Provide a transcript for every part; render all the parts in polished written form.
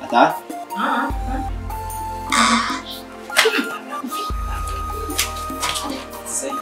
Tá? Sei.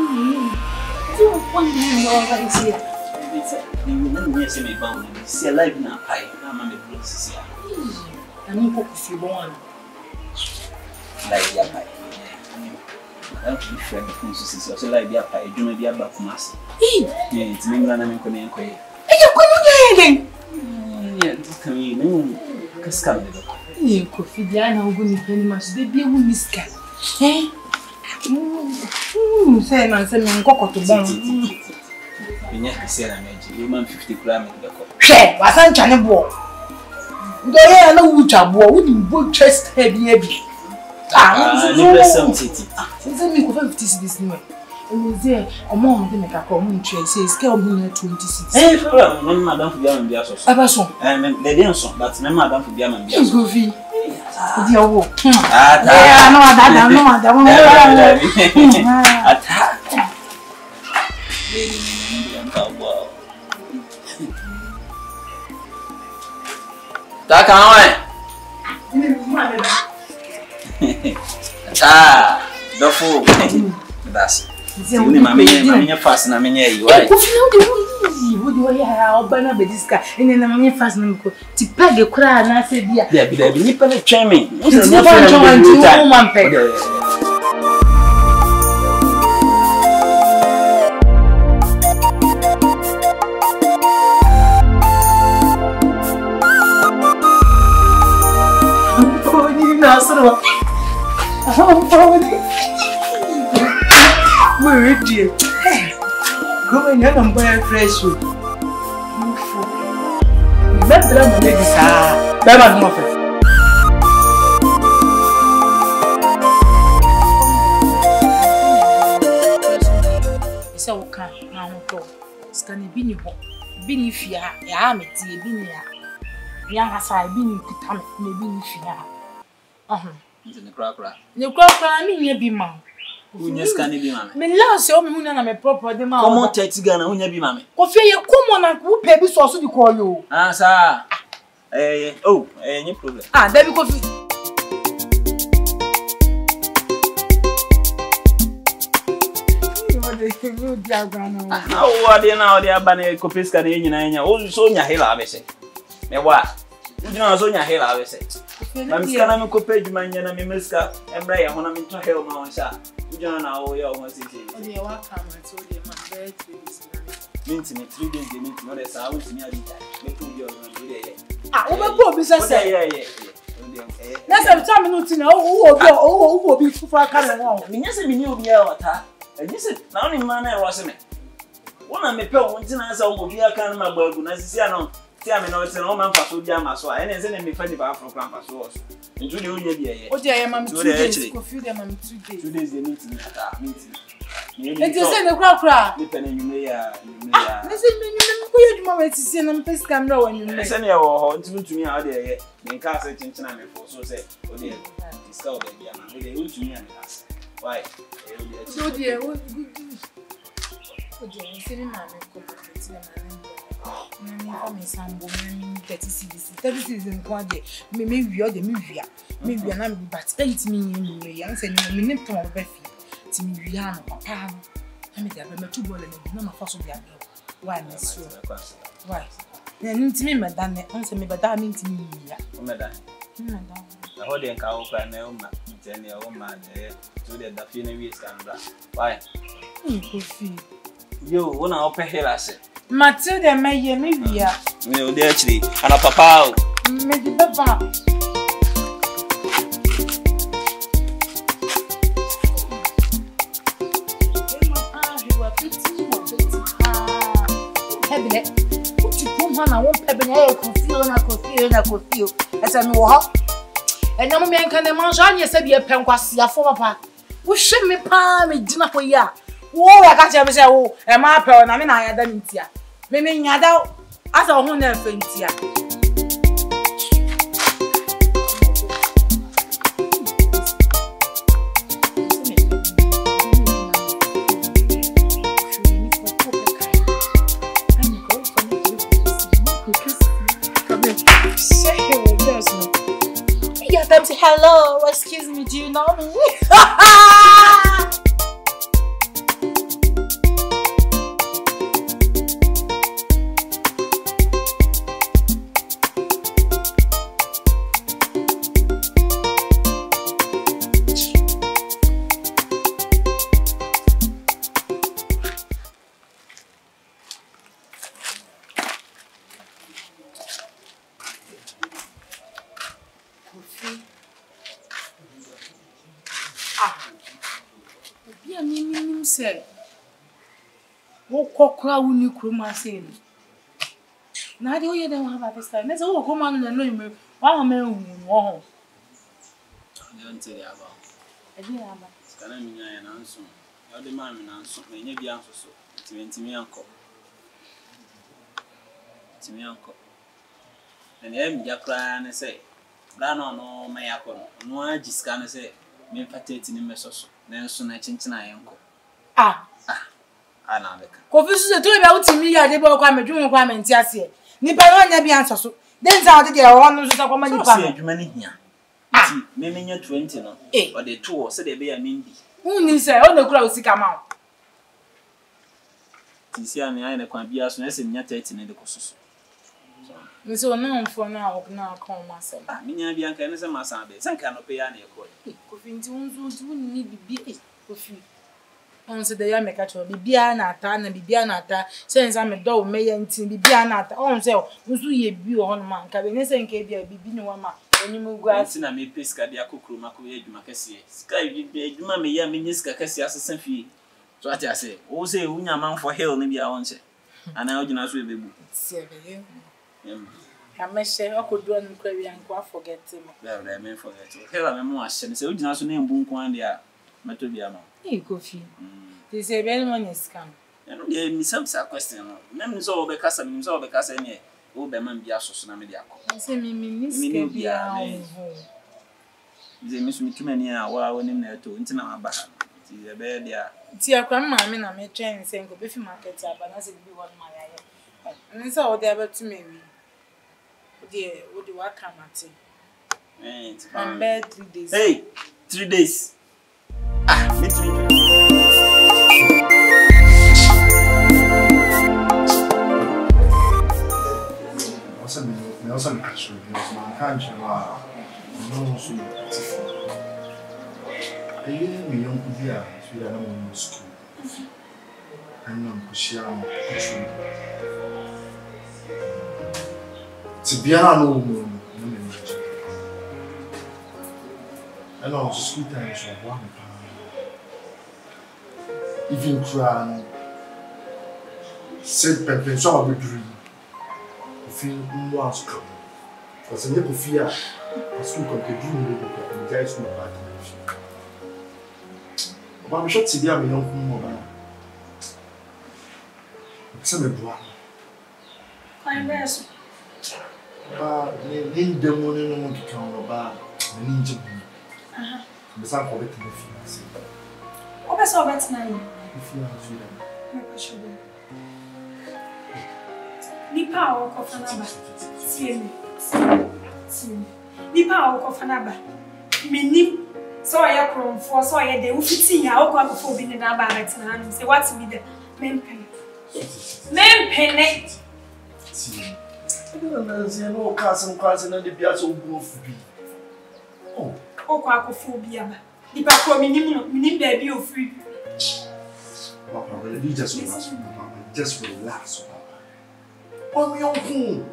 Não ia ser meio bom, se ela é na pai, a mamãe me disse assim. Eu não pouco fui bom. Daí a pai. Eu fui frente com sucesso. Se ela é pai, de uma dia para começar. Ih, se me engano, não me conheço. eu conheço ele. Não, cascado. Ih, filha, não vou nem pensar, mas bebê é misca. Hein? Sei não, sei não, cocoto bom. Minha terceira média, eu mando 50 km da copa. Che, wasan chane bo. Doye na wucha bo, wudi bo chest heavy. Liberation City. Since me ko 50 cedis ni. O ze, o mo mo de me ka ko mo ntre say scale mo 26. For me madam for bia man bia so. Aba so. Me dey so, but me madam for bia man bia so. Go fi. Di owo. Ata. No ada. Ata. Tá calma. Tá. Dofo. Das. Uni maminha faz na minha aí, vai. O final de vou de olhar o bana bedisca. E na minha faz não me te pega cura na sebia. Deve ni para chame. Não vai chamar de uma pega. Nasro. Where dear? Go and have a buy fresh food. That drama lady sa. Baba no fe. Esa wo kan na ho to. Scan bi ni ho. Bi ni fia. Ya meti bi ni ya. Ya hasa bi ni kitame, na bi ni fia. Ne kra. Ne kra mi nya bi ma. Unya scan bi ma me. Me last o me hu na me proper de ma. Como 30 Ghana unya bi ma me. Ko fe ye komo na ku pe bi so di ko yo. Sa. Any problem. There we go. What do you know? They are banning Copisca in all so nya hela, I say. Me what? You know, so nya hela, I say. I'm scanning copage man and Miska and Brian when I'm into hell, Mount. You don't know your own city. You are coming to the man. Means me 3 days, they meet me. I was near the That's a time to know who will be for coming. Yes, we knew the and you said, now in manner was me. One of my parents and I will be a kind of my burden as I know. Tell me, no, it's an old man for Jama, so I ain't sending me funny about from Grandpa Source. And to the Union, oh, dear, I'm 2 days. 2 days, they meet me at meeting. It is in the crowd. Depending, you may, listen, you moment to see them face camera when you listen your to me out there. Then cast a chin and before so say, oh dear, discover the they will to me and ask. Why? Oh dear, what good. Oh dear, sitting man, I'm some woman 30 cedis in Quade. Maybe you're the movie. Maybe I'm not, but 8 million in the answer, and you need to have a to me, Rihanna, Papa. I made a 2 ball and no fossil. Why, Miss? Why? Then to me, madame, answer me, but that means to me. Madame, the whole day, Cow, and Elma, and your woman, to the funeral scandal. Why? You wanna open here, I said. Matilda, maybe, no, they actually, and a papa, maybe papa. I won't pay a coffee. As I know how. And no man can imagine yourself be a penquasia for papa. We should me palm me dinner for ya. Oh, I got you say, oh, and my parent, I mean, I had them here. Maybe I doubt as a whole never faint here. Say, Let me hello, excuse me, do you know me? Say, what cockra will you cruma say? Now, do you don't have a time? There's all come on and know one man who I don't tell you about. I didn't have a scan and answer. You're the man and answer. Maybe answer so. To me, uncle. To me, uncle. And then you cry and say, Brano, no, my uncle. No, I just can't say, me fatting in Messos. Then soon I change my uncle. Anabeka. Kofi so to be out to me ya dey bo kwa medwun kwa menti ase. Nipa no nya bi anso so. Den za ode dey won so kwa nipa. So adwuma ne hia. Ti me menya 20 no. O dey to so dey be ya mendi. Uni say o na kura osika ma. Ti si an ya ne kwa bia so na se nya 30 ne de kososo. Me so na onfo na o na akon ma se. Menya bia nka ne se ma san be. Sanka no pe ya na e ko. Kofi nti unzu ni bibi kofi. On se de ya meka cho bibia na ata na bibia na ata sense am do me ya ntin bibia na ata on se nsu ye bi o hono man ka be ne se nka bia bibi ni wa ma onimu gua nti na me peska de akokro mako ye adwuma kese ska adwuma me ya me nyiska kese asesa fie so ati ase o se unya man for hell ne bia on se ana ogina so ebebu se be ya meshe akodu an kwa wi an kwa forget me le me forget hell me mo ahye ne se ogina so na embu nko an dia meto bia no Kofi. This is a very money scam. And the some question. Mem so obekasa, mem so obekasa ne o be man bia soso na me dia ko. Say me miss bia. Ze me so mituma ni a wa wonim na eto nti na aba. Ti e be dia. Ti akwa ma me na me train say nko be fi market aba na say bi won ma yaye. And so o dey aba to me wi. O dey wa kamate. And bed 3 days. Hey, 3 days. Me too. Also, actually, my country, no, so a year, me young Kudia, we are no in school. I'm not Kushiam. Tibiano, and also school times of 1 pound. Even crying, said Pepe, so I'll be dreaming. Feel more strong. Because I never fear a school can do and guys no bad. But I'm sure today I'm a young woman. It's a boy. I'm best. But in the morning, no one can count about the ninja. The sun for it in the fields. Oh, that's all that's nice. If you are Sweden. Nipa o kofanaba. Siemi. Nipa o kofanaba. Minim so ya kromfo so ya de ufiti ya o kwa kofo bi ne na ba right na anu say what be the mempene. See. I don't know say no cousin na de bia so bu ofu bi. Oh, o kwa kofo bi aba. Nipa ko minim ba bi ofu. Papa, really just relax. Just relax. Oh, my uncle.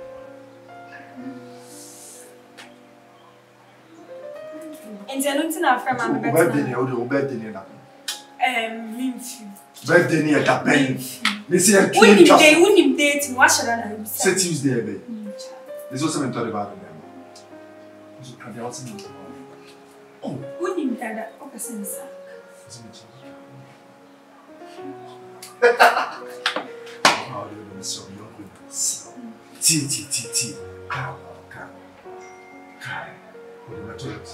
And you're not in our friend, I'm birthday or birthday. Birthday near that pen. This year, they wouldn't date. What should I say? Tuesday, baby. There's also been talking about them. Oh, wouldn't that opposite? How do you know so young? T. Kai. What do I tell you?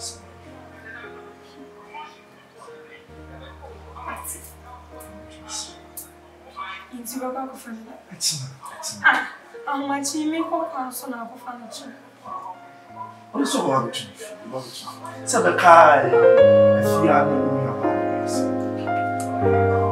Into a back of an I'm my team, make up on son of a furniture. What is so hard to you? Said the car, if you are